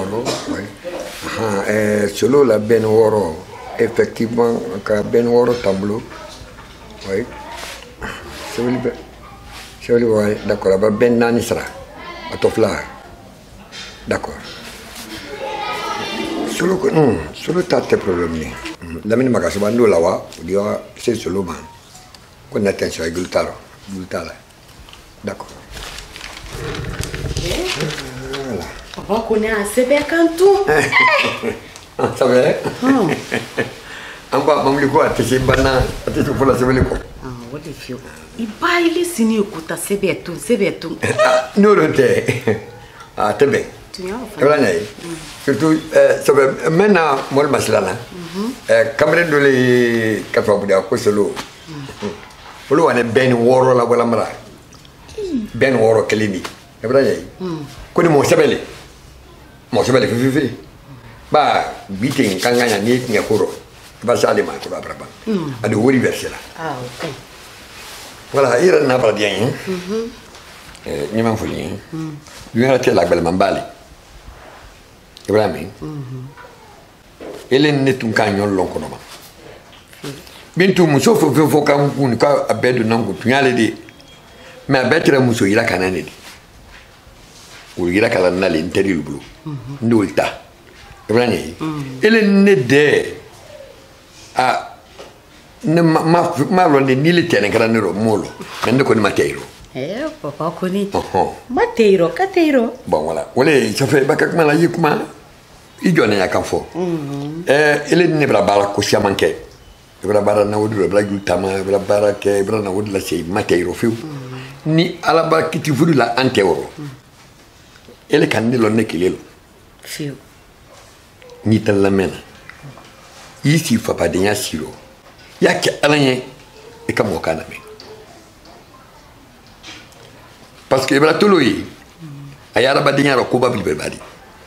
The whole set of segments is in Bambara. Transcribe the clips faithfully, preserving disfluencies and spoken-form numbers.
solo, oui. Ah, eh, solo la ben woro, effectivement, ka ben woro tableau, oui. C'est vrai, c'est vrai, oui, d'accord, bah ben nani sera, à tofla, d'accord. Solo que, non, solo t'as tes problèmes. La mine magasi bando lawa, dia c'est solo man. Qu'on attention à glutaro, glutala, d'accord. Voilà. Papa connaît assez bien quand tout. Ça va? Amba mamli ko atisi bana atisi fola sebele ko. Ah, what if you? Iba ile sini okuta sebetu sebetu. No rote. Ah, tebe. Tu as fait. Voilà nai. Surtout euh maintenant mol maslana. Euh kamre dole katwa buda ko solo. Polo wane ben woro la wala mara. Ben woro kelini. Voilà nai. Ko ni mo sebele. Mo sebele fi fi. Ba biting kanganya ni ngakuro. Ba sale ma ko ba braba. Adu wori versela. Ah, ok. Voilà, il n'a pas bien. Mhm. Eh, ni man fuli. Mhm. Lui a la belle mambali. Ibrahim. Mhm. Ele ne tun kan yon lon kono ma. Bintu muso fo fo kan kun ka abedu nan ko tunyale de. Mais abetre muso ira kanane de. O ira kala na le interi bulu. Mhm. Ndulta. Ibrahim. Ele ne de a ne ma ma lo ne nile tene grande ro molo men ko ni mateiro eh papa ko ni mateiro kateiro bon voilà wala ça fait bakak mala yikuma i jone ya kafo eh ele ne bra bala ko siamanke bra bara na wodu bra gultama bra bara ke bra na wodu la sey mateiro fiu ni ala ba kiti fudu la anteoro ele kan ni lo ne kilelo fiu ni tan la mena ici fa pas de siro yake alanye e kamo kana me parce que bra toloyi ayara badinya ro ko babil be badi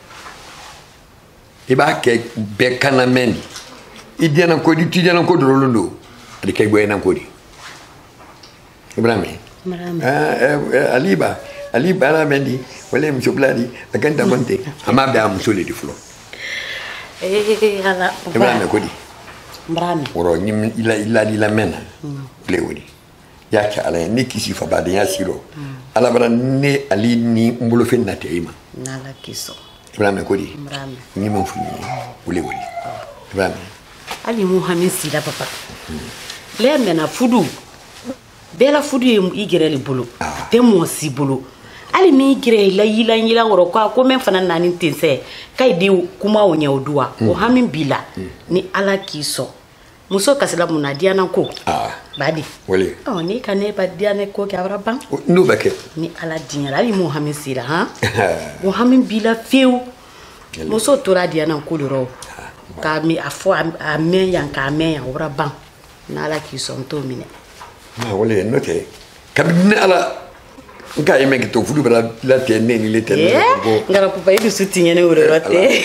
e ba ke be kana mendi idiana ko di tidiana ko do londo adi kay boyena ko di ibrahim ah aliba aliba la mendi wala mi sobladi akanta monte amaba am sole di flo eh ala ibrahim ko di Mbrame. Oro ni ila ila ila mena. Leoni. Yake ala ni kisi fa ba de yasiro. Ala bara ne ali ni mbulo fe na teima. Nala kiso. Mbrame ko di. Mbrame. Ni mo funi. Ule woli. Mbrame. Ali Muhammad sila papa. Le mena fudu. Bela fudu e igere le bolo. Te mo si bolo. Ali mi igere la yila yila woro kwa ko men fana nani tense. Kai di kuma wonya odua. O hamin bila ni ala kiso. Muso kasila muna diana ko. Ah. Badi. Wali. Oh ni kane ba diana ko ke abra bang. No bake. Ni ala dinya ali Muhammad sila ha. Muhammad bila feu. Muso tora diana ko doro. Ka mi afo amen yan ka amen ya abra bang. Na ala kiso nto mine. Ma wali note. Kabine ala nka yeme ki to fudu bra la tene ni le tene ko. Ngara papa yidu sutinye ne wuro rote.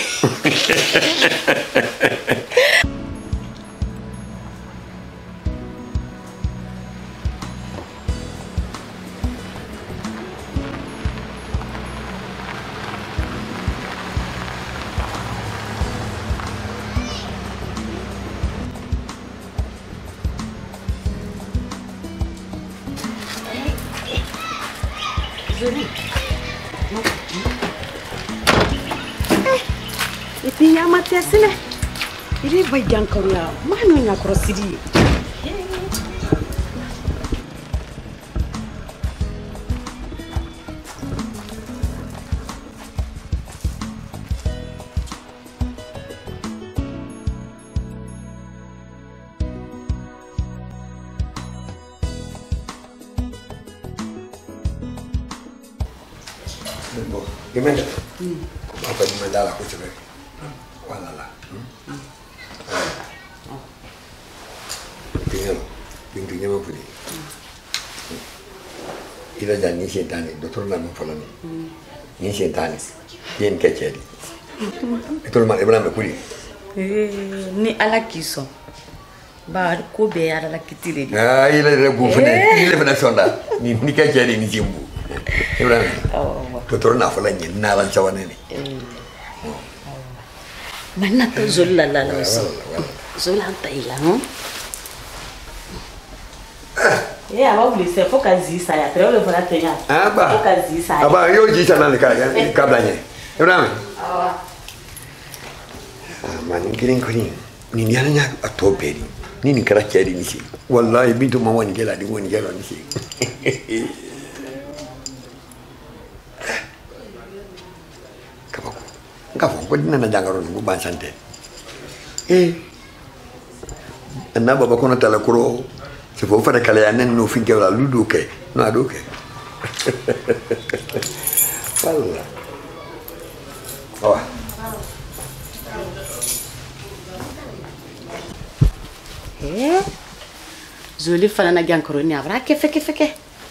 Et puis il y a ma tête là. Il est bien encore là. Moi non il y a crossidi. Bon, gimana? Apa di mandala ko sabe? Wala la. Tinggal, pintunya mau beli. Ila dan ni sentani, doktor nama falani. Ni sentani, yen keceli. Itu lemah Ibrahim kuli. Eh, ni ala kiso. Ba ko be ala kitire di. Ah, ila rebu fene, ila fene sonda. Ni ni keceli ni jimbu. Ibrahim. Oh. Doktor nama falani, nalan cawan ini. Mana tu zola la la so. Zola taila, hein? Eh, aba uli se foka zisa ya, treo le fona tenya. Ah ba. Foka zisa. Aba yo jisa na ka ya, ka blanye. Ibrahim. Awa. Ah, man ngirin kuni. Ni ni anya atoperi. Ni ni kara keri ni si. Wallahi bintu mama ni gela di woni gela ni si. Kabako. Ngafo ko dina na jangaro ni ban sante. Eh. Na baba kono tala kuro. Se faut fare kala yanen no finke wala ludu ke. No aduke. Walla. Oh. Eh? Zoli fana na gankoro ni avra ke feke feke.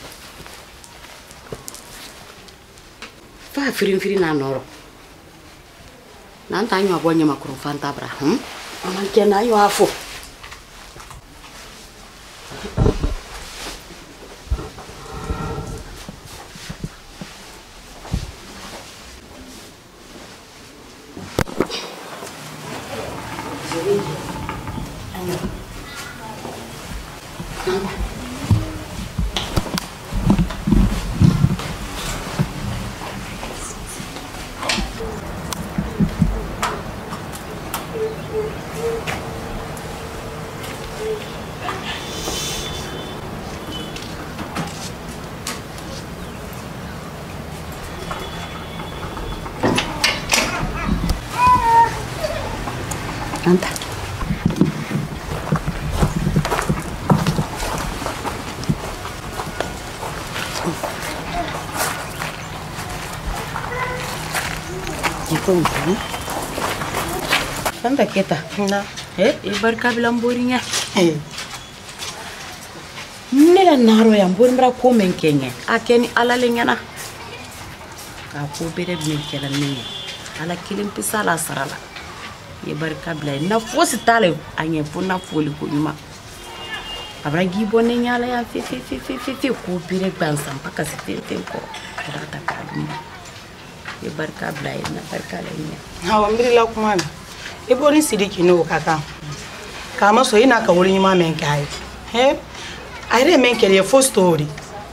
Fa firin firin na noro. Nan ta nyo abonye makuru fanta bra. Hm? Amanke na yo afo. Anta. Ikongo. Anta kita. Na. Eh, ibar kabila mborinya. Eh. Nela naro ya mbori mbra ko menkenye. Akeni alale nyana. Ka ko bere menkela ni. Ala kilim pisala sarala. Ibar kabila na fosi tale anye funa foli ko nyuma. Abra gibone nyala ya fi fi fi fi fi ko bere gbansa mpaka sitente ko. Rata kabila. Ibar kabila na barkala nya. Hawa mbirila kumana. Ibori sidiki no kaka. Kama so ina ka wuri nyuma menke ai. He? Aire menke le fo story.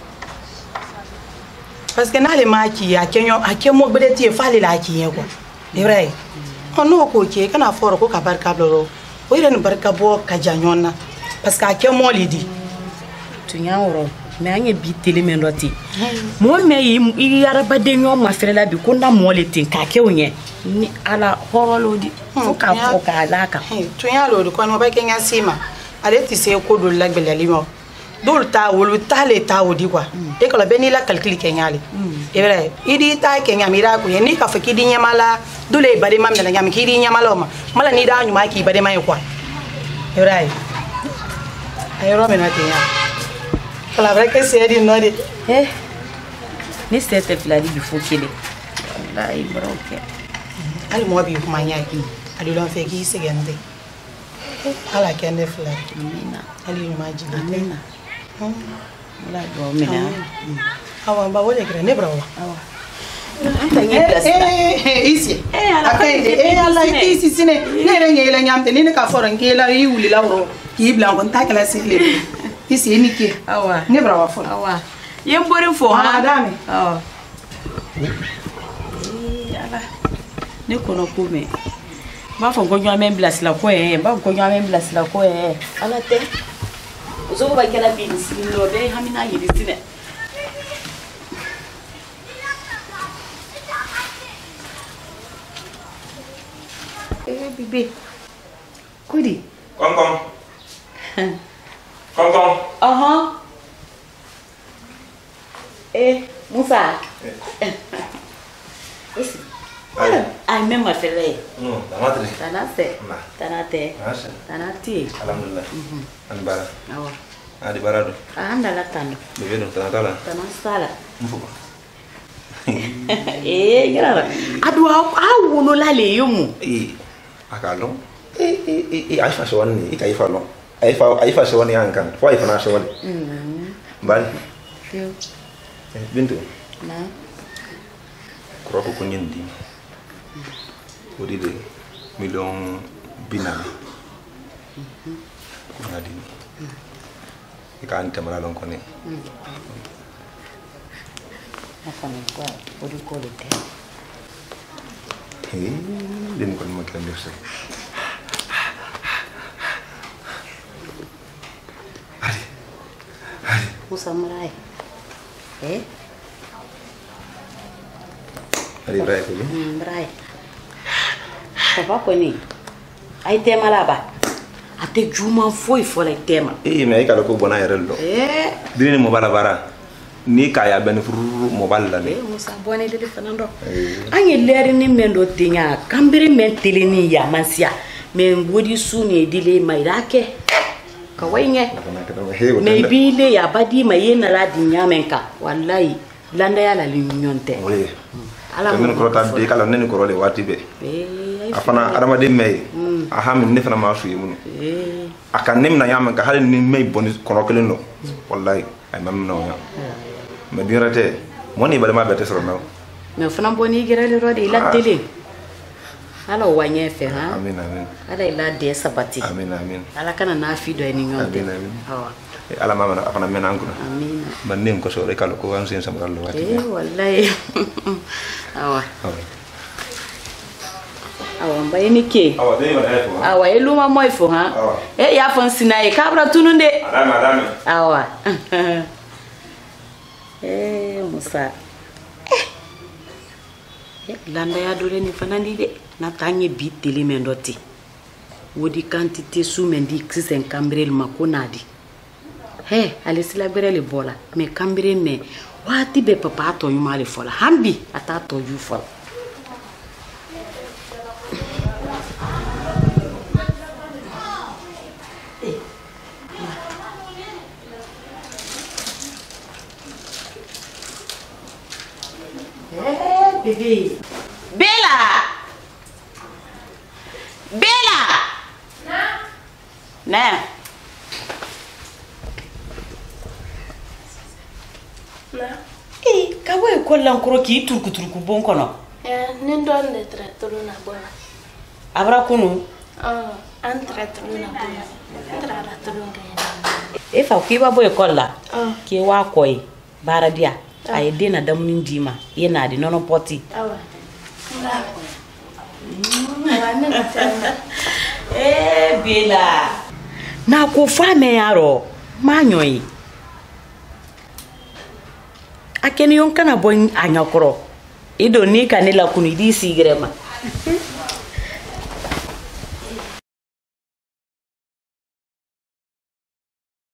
Parce que na le maki ya kenyo akemo gbedeti e fale la ki yen ko. Ibre. Ono ko ke kana foro ko ka barka bloro. O ire ni barka bo ka janyona. Parce que akemo lidi. Tunya woro. Me anye bi tele men roti. Mo me yi yaraba de nyo ma fere la bi ko na mo le tin ka ke onye. Ni ala horolo di. Fo ka fo ka alaka. Tunya lo di ko no ba kenya sima. Ale ti se ko do lagbele limo. Dul ta wolu ta le ta odi kwa. E ko la beni la calcul kenyale. E vrai, idi ta kenya mira ko ni ka fa kidi nyamala, dule bare mam na nyam kidi nyamala ma. Mala ni da nyuma ki bare mai kwa. E vrai. Ayro mena kenya. Kala vrai que c'est di no di. Eh. Ni sete fladi bi fokele. Wallahi broke. Ali mo bi kuma nyaki. Ali lo fe ki segende. Ala kende fladi. Amina. Ali imagine. Amina. Wala go mina. Awa ba wole kre ne brawa. Awa. Anta ngi plasta. Eh isi. Eh ala akende eh ala isi sine. Ne re ngi la nyamte ni ka foran ki la yi wuli la woro. Ki blan kon ta kala sile. Isi ni ki. Awa. Ne brawa fo. Awa. Yem borin fo ha. Madame. Awa. Eh ala. Ne kono kume. Ba fo ko nyo men blast la ko eh. Ba ko nyo men blast la ko eh. Ala te. Uzo ba kala bi silo be hamina yidi sine. Eh bibi. Kudi. Kom kom. Kom kom. Aha. Eh, Musa. Isi. Ai mema fele. No, tamatri. Tanate. Ma. Tanate. Masha. Tanati. Alhamdulillah. Mhm. Anbara. Awa. Adi barado. Anda la tano. Bebeno tanatala. Tanasala. Mfuko. Eh, grava. Adu awu no la le yomu. Eh, akalo. Eh eh eh aifa shawani, ikaifa lo. Aifa aifa shawani yankan. Fo aifa na shawani. Mhm. Bali. Fio. Eh, bintu. Na. Kuroko kunyindi. Odide. million binami ngadi ikan temala lon koni afana kwa odi ko le te eh den kon mo kan def ali ali musa marai eh ali rai ko marai papa ko ni ay tema la ba ate juma foi fola tema eh me ay kala ko bona yarel do eh dini mo bala bara ni kaya ben furu mo balla le eh musa bone de fanando anye leri ni mendo tinya kambiri mentili ni ya mansia men godi suni dile mairake kawainge me bile ya badi mayena la dinya menka wallahi landa ya la linyonte oui ala men ko ta de kala nen ko role wati be afana adama de may aham ni fana ma fuyi mun eh aka nimna yam ka hal ni may boni kono kelen no wallahi ay mam no ya me dirate moni bale ma bete soro no me fana boni gerale rode ila tele ala wanye fe ha amin amin ala ila de sabati amin amin ala kana na fi do ni nyonte amin amin awa ala mama afana menangu amin man nim ko so re kala ko wan sen sam rallo wati eh wallahi awa awa mbaye ni ke awa de ma dai ko awa eluma moy fo ha eh ya fon sinaye kabra tununde adama adama awa eh musa eh landa ya dole ni fanandi de na tanye bi tele mendoti wodi quantité sou mendi xisen cambrel makonadi he ale sila berele bola me cambrel me wati be papa to yuma le fola hambi ata to yu fola Bébé. Bella. Bella. Na. Na. Na. Eh, kawe ko lankoro ki turku turku bon kono. Eh, nin don de tratoro na bona. Abra kunu. Ah, an tratoro na bona. Trara toro ngai. E fa ki ba boy kolla. Ah. Ki wa koy bara dia. Ay dina dam nin dima. Yena di nono poti. Awa. Na. Awa na tana. Eh, Bella. Na ko fa me yaro. Manyoyi. Akeni yon kana bon anyakoro. Ido ni kanela kunu di sigrema.